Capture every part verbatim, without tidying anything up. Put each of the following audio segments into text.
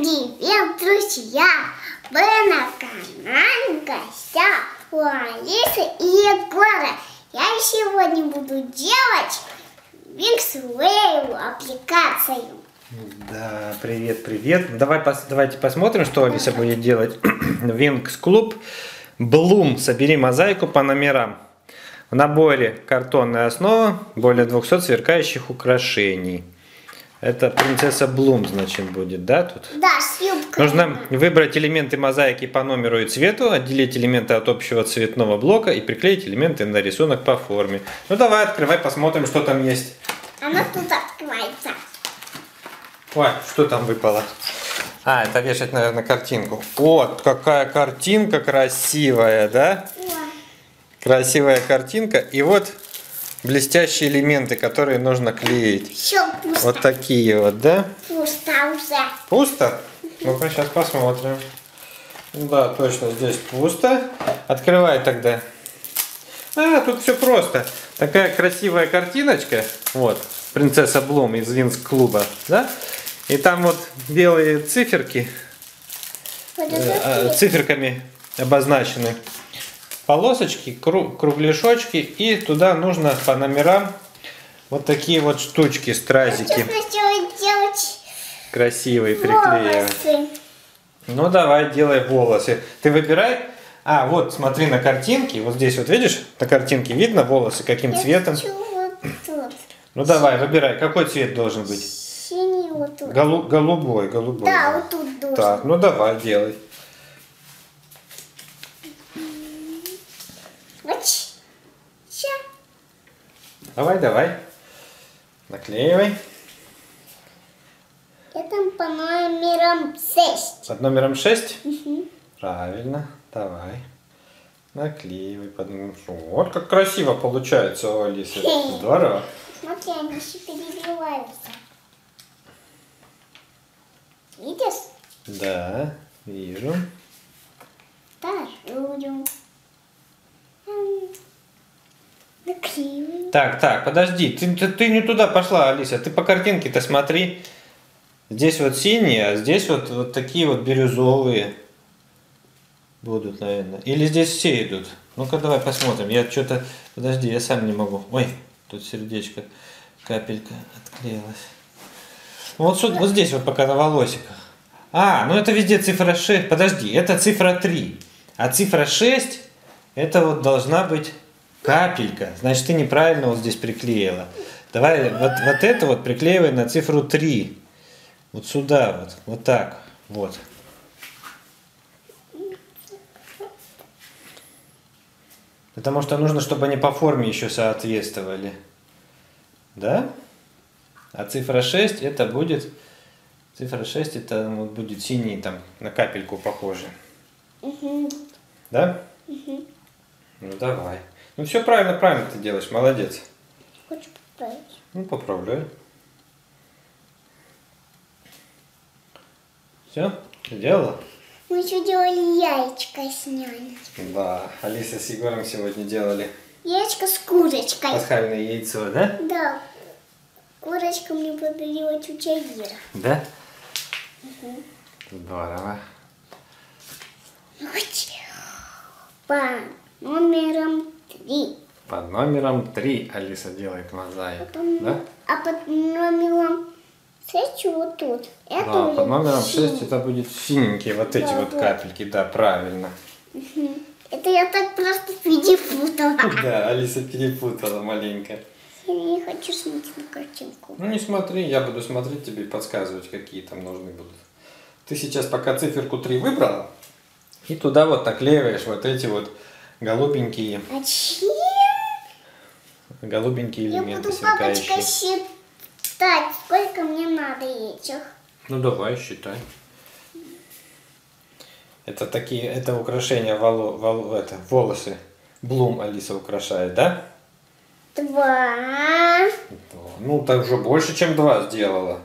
Привет, друзья! Вы на канале Гостя у Алисы и Егора. Я сегодня буду делать Wings аппликацию. Да, привет, привет. Давай, пос, давайте посмотрим, что Алиса будет делать. Wings Club Bloom. Собери мозаику по номерам. В наборе картонная основа, более двухсот сверкающих украшений. Это принцесса Блум, значит, будет, да, тут? Да, с юбкой. Нужно выбрать элементы мозаики по номеру и цвету, отделить элементы от общего цветного блока и приклеить элементы на рисунок по форме. Ну давай, открывай, посмотрим, что там есть. Она тут открывается. Ой, что там выпало? А, это вешать, наверное, картинку. Вот, какая картинка красивая, да? Ой. Красивая картинка. И вот блестящие элементы, которые нужно клеить. Все пусто. Вот такие вот, да? Пусто уже. Пусто? Ну-ка, сейчас посмотрим. Да, точно, здесь пусто. Открывай тогда. А, тут все просто. Такая красивая картиночка. Вот, принцесса Блум из Wings клуба, да? И там вот белые циферки, Вот э, циферками обозначены. Полосочки, кругляшочки, и туда нужно по номерам вот такие вот штучки, стразики. Делать красивые приклеивать. волосы. Ну давай, делай волосы. Ты выбирай. А, вот смотри на картинке. Вот здесь вот видишь, на картинке видно волосы, каким Я цветом. хочу вот тут. Ну давай, выбирай, какой цвет должен быть. Синий вот тут. Голу голубой, голубой. Да, вот тут должен. Так, ну давай, делай. Давай, давай. Наклеивай. Это по номерам шесть. Под номером шесть? Угу. Правильно. Давай. Наклеивай под номером шесть. Вот как красиво получается у Алисы. Здорово. Смотри, они еще переливаются. Видишь? Да, вижу. Вторую. Наклеиваем. Так, так, подожди, ты, ты, ты не туда пошла, Алиса, ты по картинке-то смотри. Здесь вот синие, а здесь вот, вот такие вот бирюзовые будут, наверное. Или здесь все идут. Ну-ка давай посмотрим, я что-то, подожди, я сам не могу. Ой, тут сердечко, капелька отклеилась. Вот, сюда, вот здесь вот пока на волосиках. А, ну это везде цифра шесть, подожди, это цифра три. А цифра шесть, это вот должна быть... капелька. Значит, ты неправильно вот здесь приклеила. Давай вот, вот это вот приклеивай на цифру три. Вот сюда вот. Вот так. Вот. Потому что нужно, чтобы они по форме еще соответствовали. Да? А цифра шесть это будет... Цифра шесть это вот будет синий там на капельку похоже. Угу. Да? Угу. Ну давай. Ну все правильно, правильно ты делаешь, молодец. Хочу поправить. Ну поправляй. Все, сделала? Мы еще делали яичко с няней. Да, Алиса с Егором сегодня делали Яичко с курочкой. пасхальное яйцо, да? Да. Курочка мне подарила тетя Ира. Да? Угу. Здорово. По номерам три. Под номером три Алиса делает мозаику, Потом, да? а под номером шесть вот тут. Это Да, уже под номером синий. шесть это будет синенькие вот эти Да, вот да. капельки, да, правильно. Угу. Это я так просто перепутала. Да, Алиса перепутала маленько. Я не хочу смотреть на картинку. Ну не смотри, я буду смотреть тебе и подсказывать, какие там нужны будут. Ты сейчас пока циферку три выбрала, и туда вот наклеиваешь вот эти вот голубенькие, А чем? голубенькие Я элементы буду, папочка, сверкающие. считать, сколько мне надо этих. Ну давай, считай. Это такие, это украшения воло, воло, это, волосы. Блум Алиса украшает, да? Два. Ну, так уже больше, чем два сделала.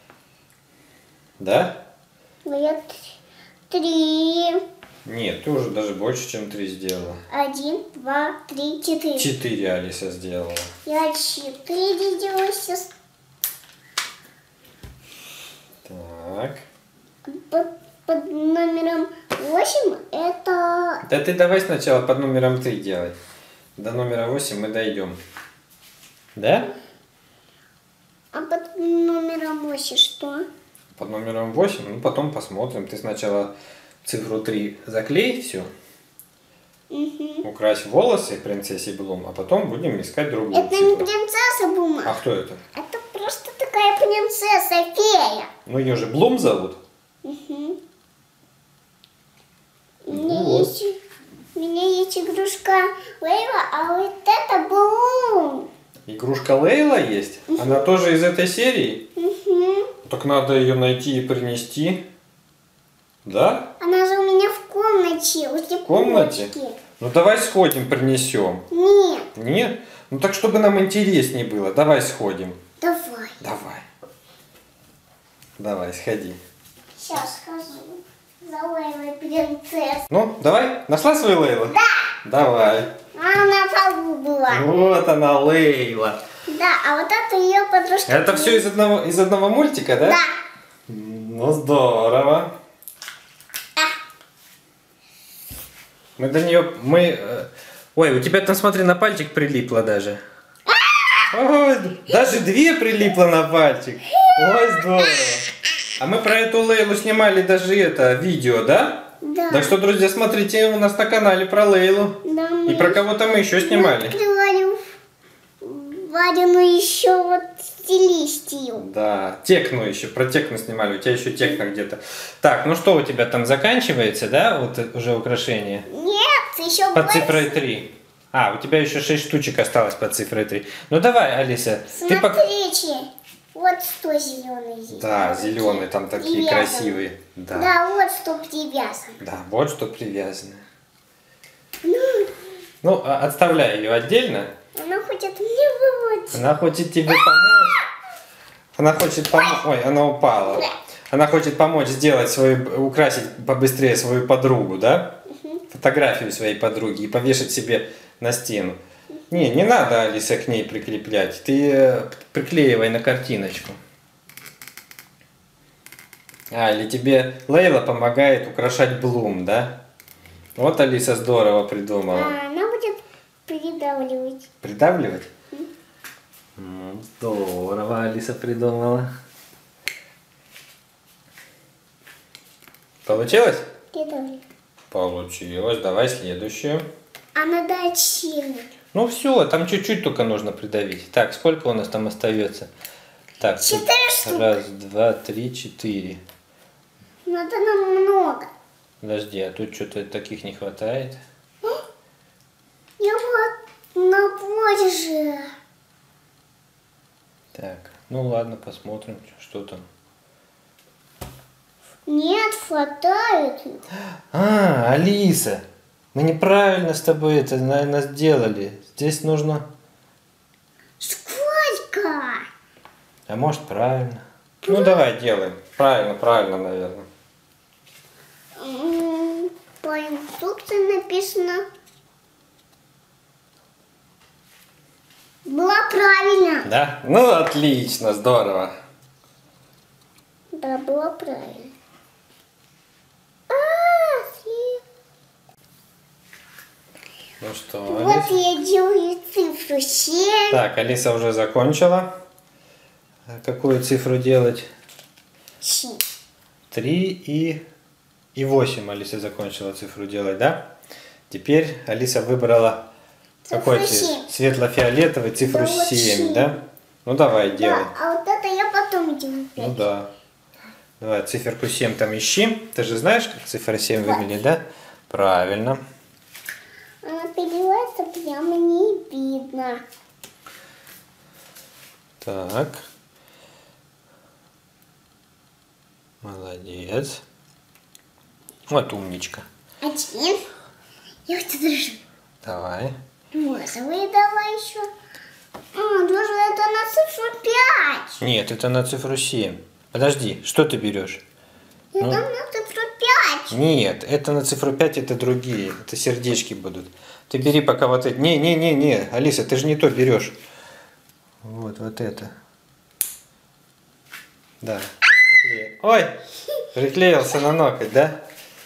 Да? Ну, я три. Нет, ты уже даже больше, чем три сделала. Один, два, три, четыре. Четыре Алиса сделала. Я четыре сделала сейчас. Так. Под, под номером восемь это... Да ты давай сначала под номером три делай. До номера восемь мы дойдем. Да? А под номером восемь что? Под номером восемь, ну потом посмотрим. Ты сначала цифру три заклей все. Угу. Укрась волосы принцессе Блум, а потом будем искать другую Это цифру. не принцесса Бума. А кто это? Это просто такая принцесса, фея. Ну ее же Блум зовут. Угу. У Ну меня, вот. есть, у меня есть игрушка Лейла, а вот это Блум. Игрушка Лейла есть? Она тоже из этой серии? Угу. Так надо ее найти и принести. Да? Она же у меня в комнате, у В комнате? Ну давай сходим, принесем. Нет, Нет? Ну так чтобы нам интереснее было, давай сходим. давай. Давай. Давай, сходи. Сейчас схожу за Лейлой принцессой. Ну, давай. Нашла свою Лейлу? Да, Давай. она на полу была. Вот она, Лейла. Да, а вот это ее подружка. Это все из одного, из одного мультика, да? Да. Ну, здорово. Мы до нее... Мы... э, Ой, у тебя там, смотри, на пальчик прилипло даже. Ой, даже две прилипло на пальчик. Ой, здорово. А мы про эту Лейлу снимали даже это видео, да? Да. Так что, друзья, смотрите у нас на канале про Лейлу. Да, мы И про кого-то мы еще снимали. открывали Вадину еще вот стилистию. Да, Текну еще, про Текну снимали, у тебя еще Текна где-то. Так, ну что у тебя там заканчивается, да, вот уже украшение? Нет, еще Под больше. цифрой три. А, у тебя еще шесть штучек осталось под цифрой три. Ну давай, Алиса, ты пока... Смотрите, вот что зеленый здесь. Да, зеленые там такие Привязан. красивые. Да. Да, вот что привязано. Да, вот что привязано. Ну, Ну, а- отставляй ее отдельно. она хочет мне выводить. Она хочет тебе помочь. Она хочет помочь. Ой, она упала. Она хочет помочь сделать свою, украсить побыстрее свою подругу, да? Фотографию своей подруги и повешать себе на стену. Не, не надо, Алиса, к ней прикреплять. Ты э, приклеивай на картиночку. А, или тебе Лейла помогает украшать Блум, да? Вот Алиса здорово придумала. А, она будет придавливать. Придавливать? Ну, здорово Алиса придумала. Получилось? Придавливать. Получилось. Давай следующую. А надо очень сильно. Ну все, там чуть-чуть только нужно придавить. Так, сколько у нас там остается? Так, тут Четыре штуки. раз, два, три, четыре. Надо нам много. Подожди, а тут что-то таких не хватает. Я вот на позже. Так, ну ладно, посмотрим, что там. Нет, хватает. А, Алиса, мы неправильно с тобой это, наверное, сделали. Здесь нужно... Сколько? А может, правильно? Ну, давай делаем. Правильно, правильно, наверное. М, По инструкции написано. Было правильно. Да? Ну, отлично, здорово. Да, было правильно. А, си- Ну что, Вот Алиса? я делаю цифру семь. Так, Алиса уже закончила. А какую цифру делать? Семь. Три и... и восемь Алиса закончила цифру делать, да? Теперь Алиса выбрала какой Цифру цвет? семь. Светло-фиолетовый, цифру Да, вот семь, семь. да? Ну давай, делай. Да, а вот это я потом делаю. Ну пять. да. Давай, циферку семь там ищи. Ты же знаешь, как цифра семь Да. выглядит, да? Правильно. Она переливается, прямо не видно. Так. Молодец. Вот умничка. Один. Я вот держу. Давай. Розовый давай еще. А, даже это на цифру пять. Нет, это на цифру семь. Подожди, что ты берешь? Это Ну. на цифру пять. Нет, это на цифру пять, это другие. Это сердечки будут. Ты бери пока вот это. Не, не, не, не. Алиса, ты же не то берешь. Вот, вот это. Да. Ой, Приклеился на ноготь, да?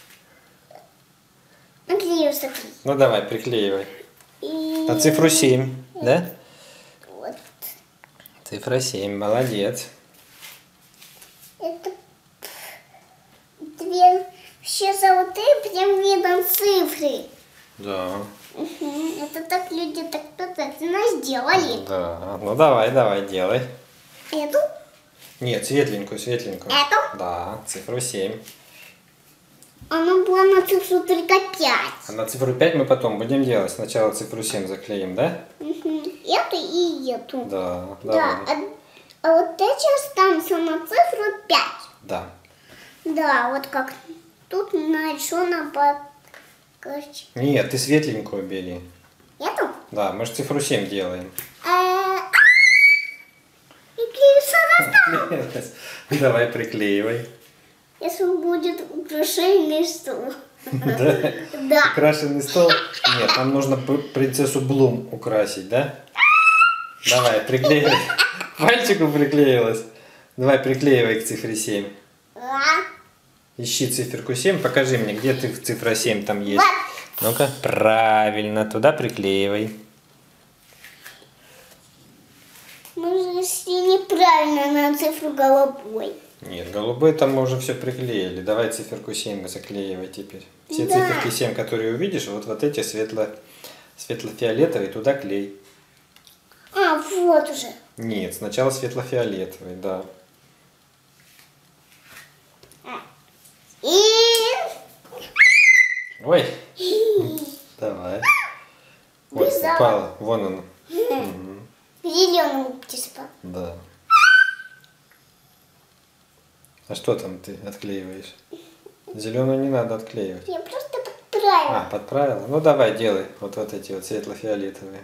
Наклеился. Ну давай, приклеивай. И... На цифру семь, да? Вот. Цифра семь, молодец. Это две все золотые, прям видно цифры. Да. Угу. Это так люди так тотально сделали. Да. Ну давай, давай, делай. Эту? Нет, светленькую, светленькую. Эту? Да, цифру семь. Она была на цифру только пять. А на цифру пять мы потом будем делать. Сначала цифру семь заклеим, да? Угу. Эту и эту. Да, Да. давай. А, а вот эти останутся на цифру пять. Да. Да, вот как тут нарисовано по... короче, Нет, ты светленькую бери. эту? Да, мы же цифру семь делаем. Э, И клеится. Давай, приклеивай. Если будет украшенный стол. Да? Да. Украшенный стол? Нет, нам нужно п- принцессу Блум украсить, да? Давай, приклеивай. Пальчику приклеилась. Давай, приклеивай к цифре семь. А, Ищи циферку семь, покажи мне, где ты цифра семь там есть. Вот. Ну-ка, правильно, туда приклеивай. Мы если неправильно на цифру голубой. Нет, голубой там мы уже все приклеили. Давай циферку семь заклеивай теперь. Все Да. циферки семь, которые увидишь, вот, вот эти светло, светло-фиолетовые, туда клей. А, вот уже. Нет, сначала светло-фиолетовый, да. И... Ой, давай. Ой, Вязала. упала, вон он. Мгм. Зеленым типа. Да. А что там ты отклеиваешь? Зеленую не надо отклеивать. Я просто подправила. А, подправила? Ну давай, делай вот, вот эти вот светло-фиолетовые.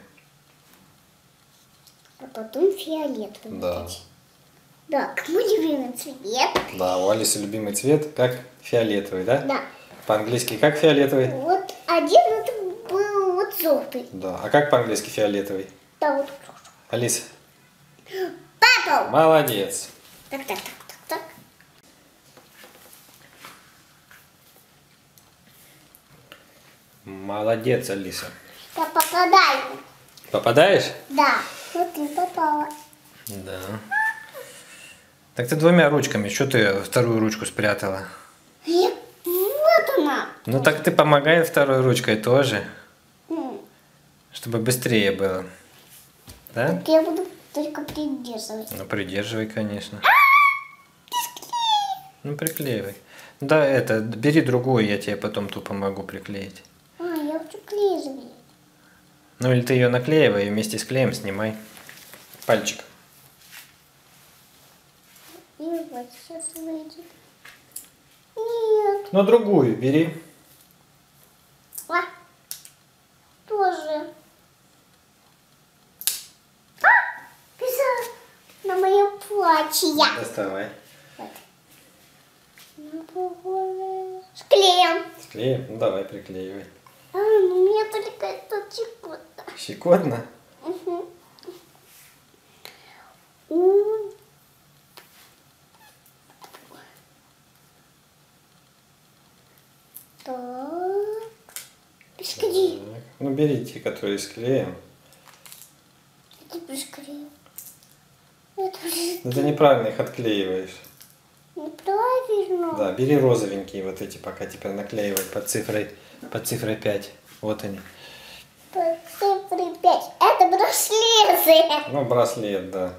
А потом фиолетовый. Да. вот эти. Да, как мой любимый цвет. Да, у Алисы любимый цвет как фиолетовый, да? Да. По-английски как фиолетовый? Вот один это был вот желтый. Да. А как по-английски фиолетовый? Да, вот. Алиса? Папа! Молодец. Так, так, так, так, так. Молодец, Алиса. Я попадаю. Попадаешь? Да, вот ты попала. Да. Так ты двумя ручками, что ты вторую ручку спрятала? И вот она. Ну так ты помогай второй ручкой тоже, М, чтобы быстрее было. Да? Так я буду только придерживать. Ну придерживай, конечно. Ну приклеивай. Да, это, бери другую, я тебе потом ту помогу приклеить. А, я хочу клей заменить. Ну или ты ее наклеивай и вместе с клеем снимай. Пальчик. И вот сейчас выйдет. Нет. Ну другую бери. А, тоже. А, писала на мое платье. Доставай. Вот. Ну, похоже. С клеем. С клеем? Ну давай, приклеивай. А, ну у меня только это чекота. Щекотно? Угу. У. Так. Быстрее. Так. Ну бери те, которые с клеем. Это быстрее. Это же Ну, ты неправильно их отклеиваешь. неправильно. Да, бери розовенькие вот эти, пока теперь наклеивай под цифрой, под цифрой пять. Вот они. По цифре пять. Это браслеты. Ну, браслет, да.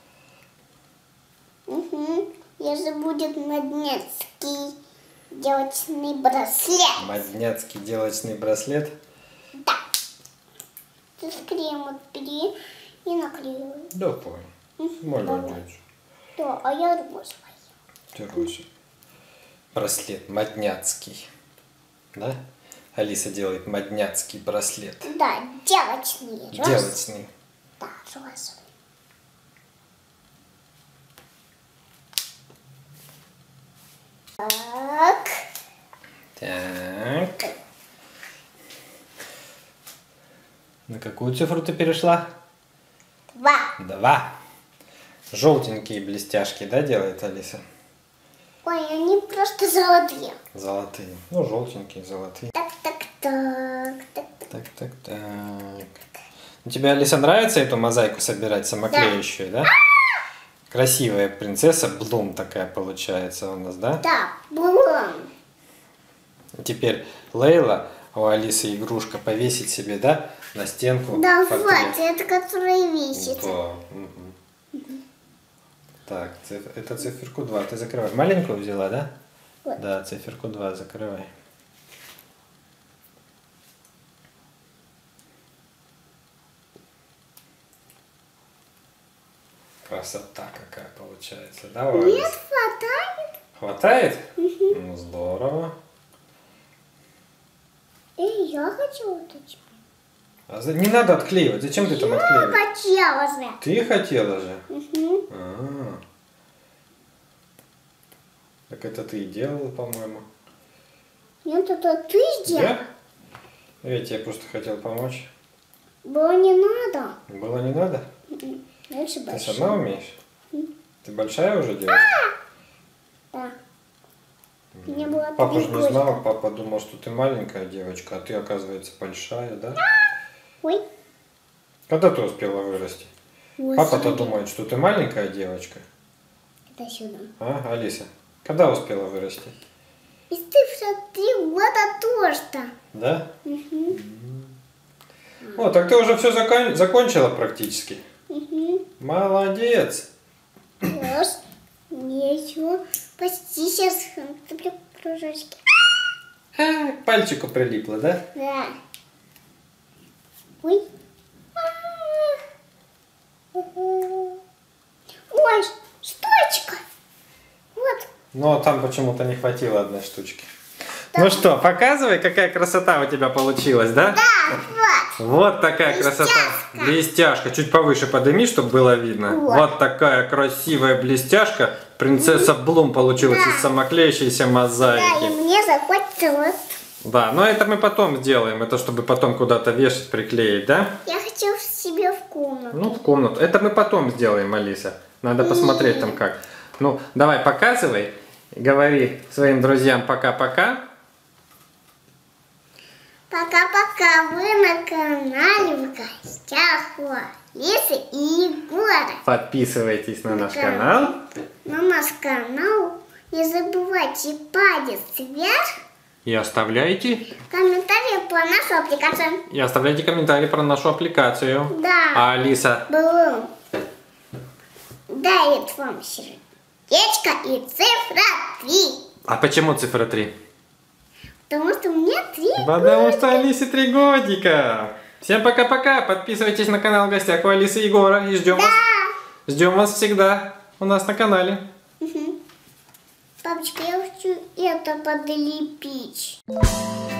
Угу. Если будет магнитский делочный браслет. Модняцкий делочный браслет. Да. Ты с кремом бери и наклеивай. Да, понял. Молодец. Да, а я розовый. Ты розовый. Браслет модняцкий. Да? Алиса делает модняцкий браслет. Да, делочный. Роз- Делочный. Да, розовый. Так. Так. На какую цифру ты перешла? Два. Два. Желтенькие блестяшки, да, делает Алиса? Ой, они просто золотые. Золотые. Ну, желтенькие, золотые. Так, так, так, так, так. Так, так, так. Ну, тебе, Алиса, нравится эту мозаику собирать, самоклеящую, да? Красивая принцесса Блум такая получается у нас, да? Да, было. Теперь Лейла, у Алисы игрушка, повесить себе, да, на стенку. Да, портрет. вот, это которая висит. Да. Угу. Так, циф- это циферку два. Ты закрывай. Маленькую взяла, да? Вот. Да, циферку два закрывай. Красота какая получается, да, у Нет, Алисы? хватает. Хватает? Ну, здорово. И я хочу вот эти. А за- не надо отклеивать. Зачем ты там Я отклеиваешь? хотела же. Ты хотела же. Угу. А. Так это ты и делала, по-моему. Нет, это ты сделал. Я? Я тебе просто хотел помочь. Было не надо. Было не надо? Дальше Ты большой. сама умеешь? Ты большая уже девочка? Да. Мне было Папа три же не годика. знал, папа думал, что ты маленькая девочка, а ты, оказывается, большая, да? Ой. Когда ты успела вырасти? Вот Папа-то сюда. думает, что ты маленькая девочка. Это сюда. А, Алиса? Когда успела вырасти? И ты все три года тоже-то. Да? Угу. О, так ты уже все закон... закончила практически. Угу. Молодец. Раз. Еще почти сейчас цеплю кружочки. А, к пальчику прилипло, да? Да. Ой. Ой, штучка. Вот. Но там почему-то не хватило одной штучки. Ну что, показывай, какая красота у тебя получилась, да? Да, вот. Вот такая Блестяшка. красота. Блестяшка. Чуть повыше подними, чтобы было видно. Вот. Вот такая красивая блестяшка. Принцесса Блум получилась Да. из самоклеящейся Да, и мозаики. мне захочется вот. Да, но это мы потом сделаем. Это чтобы потом куда-то вешать, приклеить, да? Я хочу себе в комнату. Ну, в комнату. Это мы потом сделаем, Алиса. Надо посмотреть там как. Ну, давай, показывай. Говори своим друзьям пока-пока. Пока-пока, вы на канале в гостях у Алисы и Егора. Подписывайтесь на наш Да. канал. На наш канал не забывайте палец вверх, И оставляйте, комментарии по нашу аппликацию. и оставляйте комментарии про нашу аппликацию. Да, А Алиса, Блум дает вам сердечко и цифра три. а почему цифра три? Потому что мне три Потому что Алисе три годика. Всем пока-пока. Подписывайтесь на канал в гостях у Алисы и Егора. И ждем вас. Ждем вас всегда у нас на канале. Папочка, я хочу это подлепить.